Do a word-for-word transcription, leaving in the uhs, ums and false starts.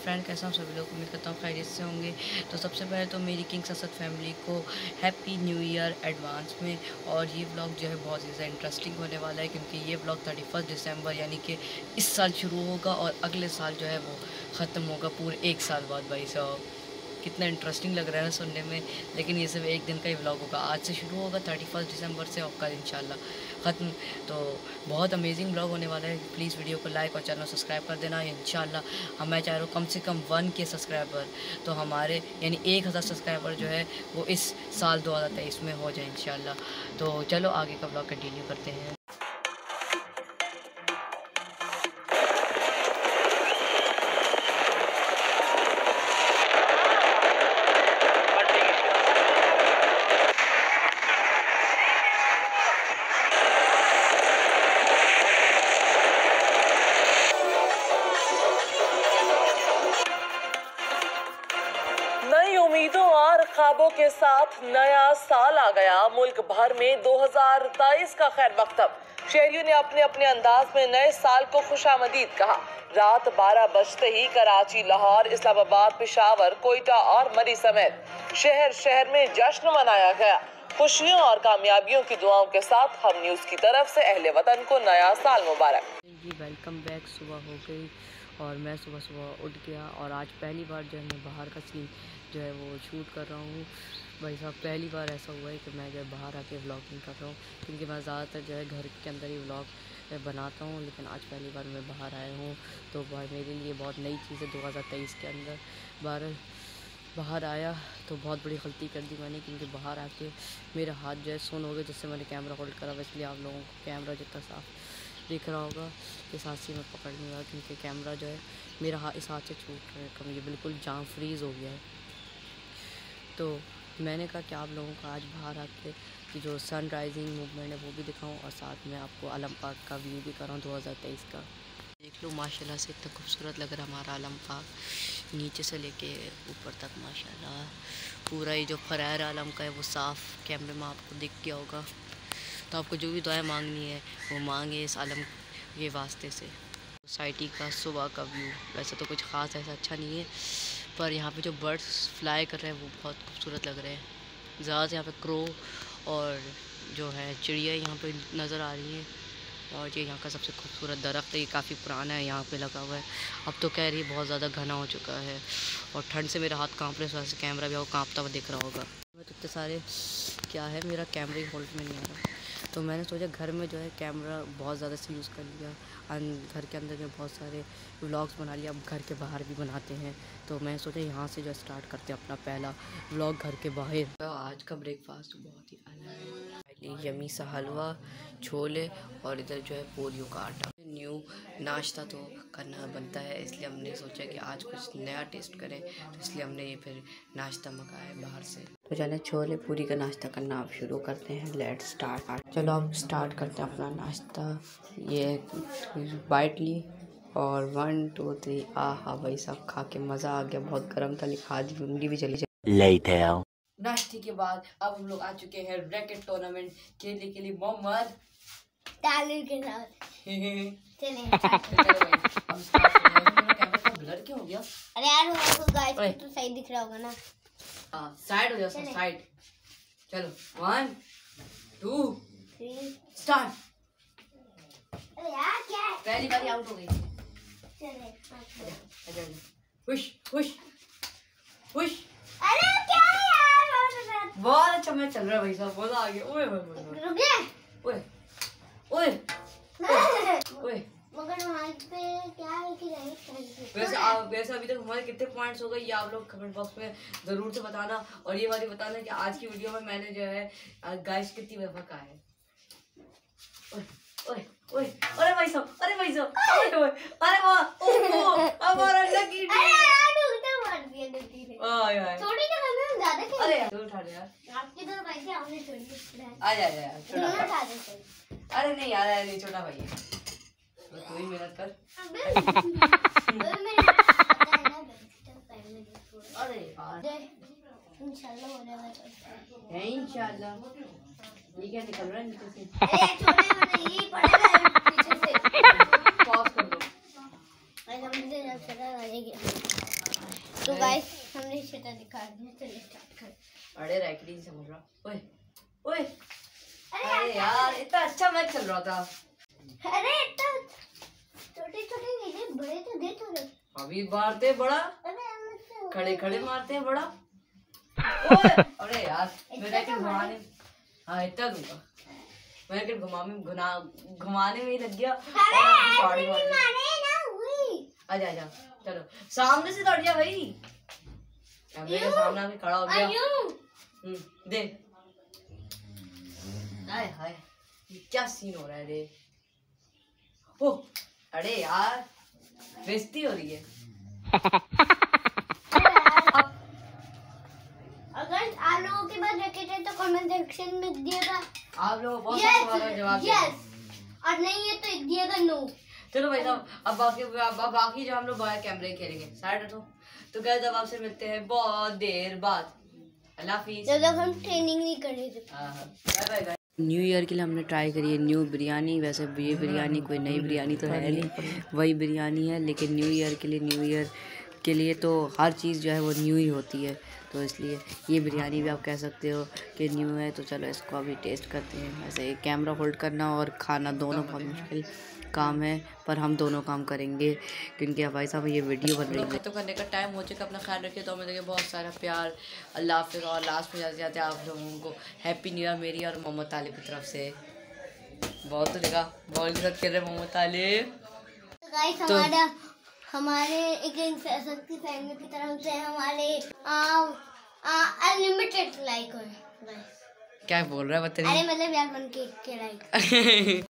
Friend, कैसा हूँ सभी लोग, उम्मीद करता हूँ खैरियत से होंगे। तो सबसे पहले तो मेरी किंग्स असद फैमिली को हैप्पी न्यू ईयर एडवांस में। और ये व्लॉग जो है बहुत ज़्यादा इंटरेस्टिंग होने वाला है, क्योंकि ये व्लॉग थर्टी फर्स्ट दिसंबर यानी कि इस साल शुरू होगा और अगले साल जो है वो ख़त्म होगा पूरे एक साल बाद। भाई साहब कितना इंटरेस्टिंग लग रहा है ना सुनने में। लेकिन ये सब एक दिन का ही व्लॉग होगा, आज से शुरू होगा थर्टी फर्स्ट दिसंबर से और कल इंशाल्लाह ख़त्म। तो बहुत अमेजिंग व्लॉग होने वाला है। प्लीज़ वीडियो को लाइक और चैनल सब्सक्राइब कर देना इंशाल्लाह। हम मैं चाह रहा हूँ कम से कम वन के सब्सक्राइबर तो हमारे यानी एक हज़ार सब्सक्राइबर जो है वो इस साल दो हज़ार तेईस में हो जाए इंशाल्लाह। तो चलो आगे का व्लॉग कंटिन्यू करते हैं। नई उम्मीदों और ख्वाबों के साथ नया साल आ गया। मुल्क भर में दो हज़ार तेईस का खैर मकतब। शहरियों ने अपने अपने अंदाज में नए साल को खुशामदीद कहा। रात बारह बजते ही कराची, लाहौर, इस्लामाबाद, पेशावर, कोयटा और मरी समेत शहर शहर में जश्न मनाया गया। खुशियों और कामयाबियों की दुआओं के साथ हम न्यूज़ की तरफ से अहले वतन को नया साल मुबारक। जी वेलकम बैक। सुबह हो गई और मैं सुबह सुबह उठ गया और आज पहली बार जो है मैं बाहर का सीन जो है वो शूट कर रहा हूँ। भाई साहब पहली बार ऐसा हुआ है कि मैं जो है बाहर आके व्लॉगिंग कर रहा हूँ, क्योंकि मैं ज़्यादातर जो है घर के अंदर ही व्लॉग बनाता हूँ, लेकिन आज पहली बार मैं बाहर आया हूँ। तो भाई मेरे लिए बहुत नई चीज़ है। दो हज़ार तेईस के अंदर बाहर बाहर आया तो बहुत बड़ी गलती कर दी मैंने, क्योंकि बाहर आके मेरा हाथ जो है सुन हो गया जिससे मैंने कैमरा होल्ड करा। इसलिए आप लोगों को कैमरा जितना साफ दिख रहा होगा इस हाथ से मैं पकड़ लूँगा, क्योंकि कैमरा जो है मेरा हाथ इस हाथ से छूट रहा है, कम ये बिल्कुल जाम फ्रीज़ हो गया है। तो मैंने कहा कि आप लोगों को आज बाहर आके कि जो सन राइजिंग मूवमेंट है वो भी दिखाऊं और साथ में आपको आलम पाक का व्यू भी कराऊं दो हज़ार तेईस का। देख लो माशाल्लाह से इतना खूबसूरत लग रहा है हमारा आलम पाक, नीचे से लेके ऊपर तक माशाल्लाह। पूरा ये जो फरार आलम का है वो साफ़ कैमरे में आपको दिख गया होगा। तो आपको जो भी दुआएं मांगनी है वो मांगे इस आलम के वास्ते से। सोसाइटी का सुबह का व्यू वैसे तो कुछ ख़ास ऐसा अच्छा नहीं है, पर यहाँ पे जो बर्ड्स फ्लाई कर रहे हैं वो बहुत खूबसूरत लग रहे हैं। ज़्यादा से यहाँ पे क्रो और जो है चिड़िया यहाँ पे नज़र आ रही हैं। और ये यहाँ का सबसे खूबसूरत दरख्त है, ये काफ़ी पुराना है, यहाँ पे लगा हुआ है। अब तो कह रही है बहुत ज़्यादा घना हो चुका है और ठंड से मेरा हाथ काँप रहा है, इस वजह से कैमरा भी आपको काँपता हुआ दिख रहा होगा। मैं तो इतने सारे क्या है मेरा कैमरा ही होल्ड में नहीं आ रहा, तो मैंने सोचा घर में जो है कैमरा बहुत ज़्यादा से यूज़ कर लिया। घर के अंदर जो बहुत सारे व्लॉग्स बना लिया, अब घर के बाहर भी बनाते हैं। तो मैं सोचा यहाँ से जो स्टार्ट करते हैं अपना पहला व्लॉग घर के बाहर। तो आज का ब्रेकफास्ट बहुत ही अलग है, यमी सा हलवा, छोले और इधर जो है पोलियो का आटा। न्यू नाश्ता तो करना बनता है, इसलिए हमने सोचा कि आज कुछ नया टेस्ट करें, तो इसलिए हमने ये फिर नाश्ता मंगाया है बाहर से। तो चले छोले पूरी का नाश्ता करना आप शुरू करते हैं। Let's start. चलो आप स्टार्ट करते हैं अपना नाश्ता। ये बाइट ली और वन टू थ्री आहा भाई साहब खा के मज़ा आ गया। बहुत गर्म था लेकिन आज उंगली भी चली जाए। नाश्ते के बाद अब हम लोग आ चुके हैं रैकेट टूर्नामेंट खेलने के लिए मोहम्मद तालिब के साथ। चले ब्लर क्यों हो गया? अरे यार वो गाइस को तो सही दिख रहा होगा ना। हाँ साइड हो जाओ, साइड। चलो वन टू थ्री स्टार्ट। अरे यार क्या है? पहली बारी आउट हो गई। चले खुश खुश खुश। अरे क्या है यार? बहुत अच्छा मैच चल रहा है भाई साहब, मजा आ गया। ओए ओए रुक गए। ओए ओए ओए मगर वहाँ पे क्या है कि नहीं? वैसे आप वैसे अभी तक हमारे कितने पॉइंट्स हो गए ये आप लोग कमेंट बॉक्स में ज़रूर से बताना। और ये वाली बताना कि आज की वीडियो में मैंने जो है गाइस कितनी दफा कहा है। ओए ओए ओए अरे भाई साहब, अरे भाई साहब, अरे अरे वाह ओह हमारा लकी। अरे यार उल्टा मार दिया गलती से। आय आय छोटी का हमें ज्यादा खेल। अरे यार उठा दे यार। आपकी तो भाई से हमने छोटी है। आ जा जा यार छोटा। दोनों उठा दे। अरे नहीं यार नहीं छोटा भाई है, तू ही मेहनत कर। अरे यार इंशाल्लाह हो जाएगा। है इंशाल्लाह। ये क्या निकल रहा है नीचे से? अरे छोटे वाले ये पड़ेगा पीछे से। पॉज कर दो। अरे हम इधर चला रहेगा। तो गाइस हमने शेटा दिखा दिया, चलिए स्टार्ट कर। अरे रैकेट ही समझ रहा। ओए ओए अरे यार इतना अच्छा मैच चल रहा था। अरे इतना छोटे छोटे नहीं दे, बड़े तो दे थोड़े। अभी मारते बड़ा, अरे खड़े खड़े मारते हैं बड़ा। ओए अरे यार मैं रैकेट घुमाने, हाँ इतना दूंगा मैं, रैकेट घुमाने घुमा घुमाने में ही लग गया। अरे मारे ना हुई। आजा आजा चलो सामने से दौड़ जा भाई, कैमरे के सामने आके खड़ा हो गया। हम्म दे। हाय हाय क्या सीन हो रहा है रे। ओ अरे यार बेइज्जती हो रही है। अगर आप लोगों के पास रैकेट है तो कमेंट सेक्शन में दिएगा आप लोग बहुत सारे सवालों का जवाब देंगे। यस और नहीं है तो दिएगा नो। चलो भाई साहब अब बाकी अब बाकी जो हम लोग बाहर कैमरे खेलेंगे साइड हटो। तो गाइस अब आपसे मिलते हैं बहुत देर बाद। अल्लाह हाफिज। जब तक हम ट्रेनिंग नहीं कर रहे थे। Bye bye. न्यू ईयर के लिए हमने ट्राई करी है न्यू बिरयानी। वैसे ये बिरयानी कोई नई बिरयानी तो है नहीं, वही बिरयानी है, लेकिन न्यू ईयर के लिए न्यू ईयर के लिए तो हर चीज़ जो है वो न्यू ही होती है, तो इसलिए ये बिरयानी भी आप कह सकते हो कि न्यू है। तो चलो इसको अभी टेस्ट करते हैं। वैसे कैमरा होल्ड करना और खाना दोनों बहुत मुश्किल काम है, पर हम दोनों काम करेंगे क्योंकि भाई साहब ये वीडियो बन रही है। तो करने का टाइम हो चुका, अपना ख्याल रखिए। तो हमें देखिए बहुत सारा प्यार, अल्लाह हाफिज़। और लास्ट में जाते जाते आप लोगों को हैप्पी न्यू ईयर मेरी और मोहम्मद तालिब की तरफ से। बहुत जगह बॉल के साथ खेल रहे मोहम्मद तालिब। गाइस हमारा हमारे एक शक्ति फैमिली की तरफ से हमारे अनलिमिटेड लाइक है। क्या बोल रहा है बताइए। अरे मतलब यार बन के लाइक